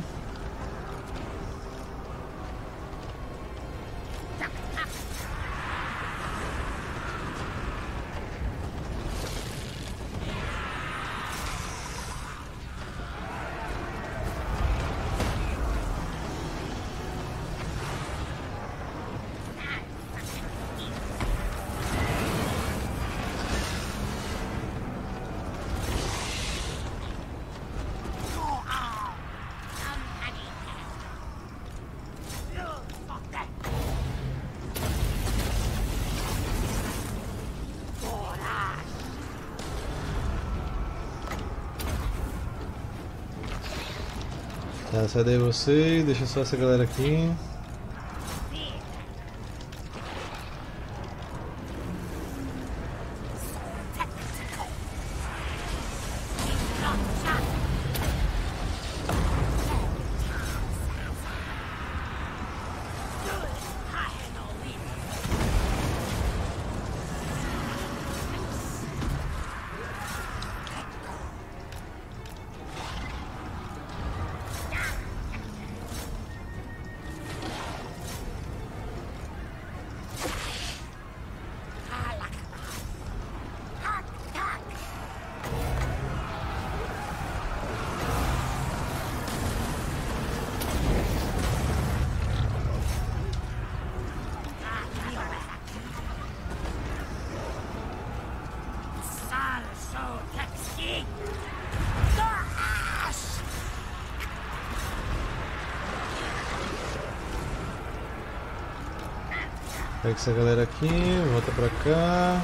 Tá, sai daí você, deixa só essa galera aqui. Pega essa galera aqui, volta pra cá.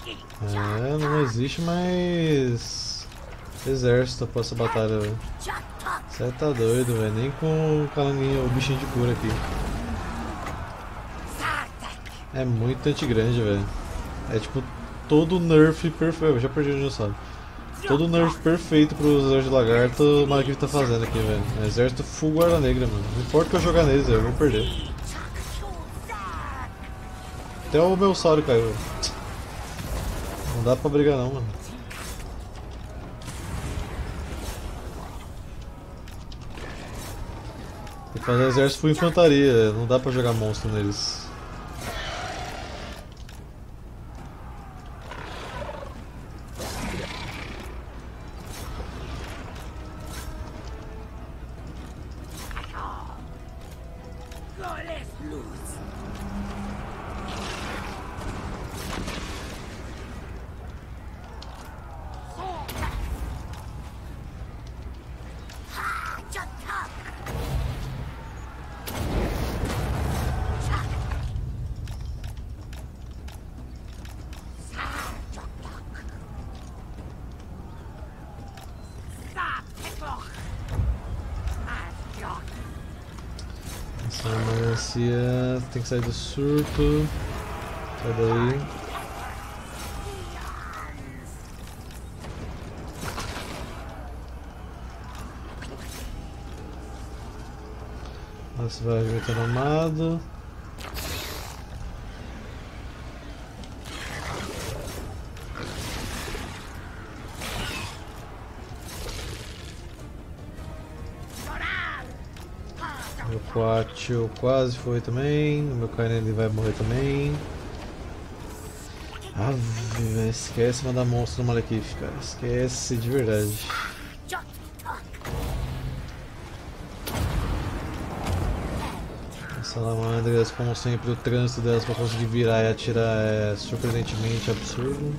É, não existe mais exército após essa batalha, velho. Você tá doido, velho. Nem com o calanguinho, o bichinho de cura aqui. É muito anti-grande, velho. É tipo todo nerf perfeito. Eu já perdi o dinossauro. Todo nerf perfeito pros exércitos de lagarto o Malekith tá fazendo aqui, velho. É exército full guarda negra, mano. Não importa o que eu jogar neles, eu vou perder. Até o meu sauro caiu. Não dá pra brigar não, mano. Tem que fazer exército full infantaria, não dá pra jogar monstro neles. Essa melancia tem que sair do surto. Sai daí. Você vai metendo amado. Meu Quatio quase foi também. O meu Kainen vai morrer também. Ave, esquece mandar monstro no Malekith, cara. Esquece de verdade. Salamandras, como sempre, o trânsito delas para conseguir virar e atirar é surpreendentemente absurdo.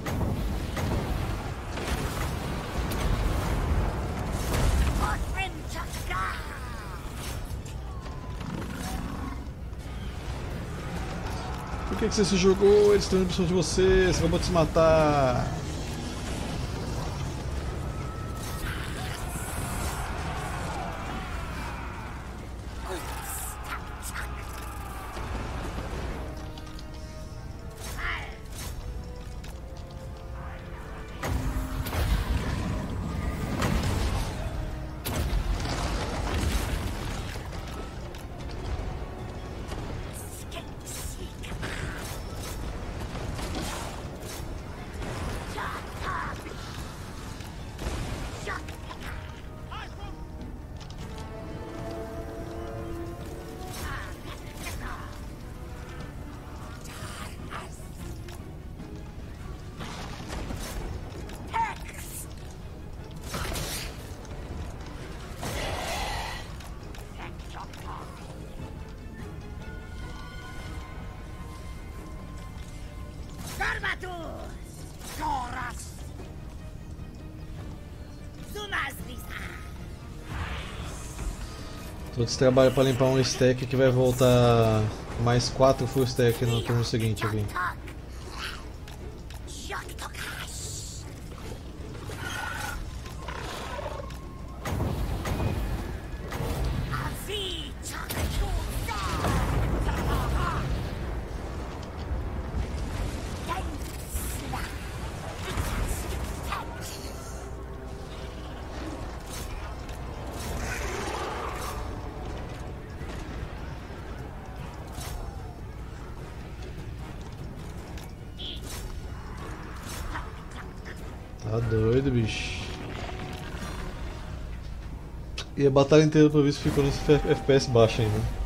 Por que, que você se jogou? Eles estão indo por de você, você acabou de se matar. Todo esse trabalho para limpar um stack que vai voltar mais quatro full stack no turno seguinte aqui. Tá doido, bicho. E a batalha inteira pra ver se ficou nesse F P S baixo ainda.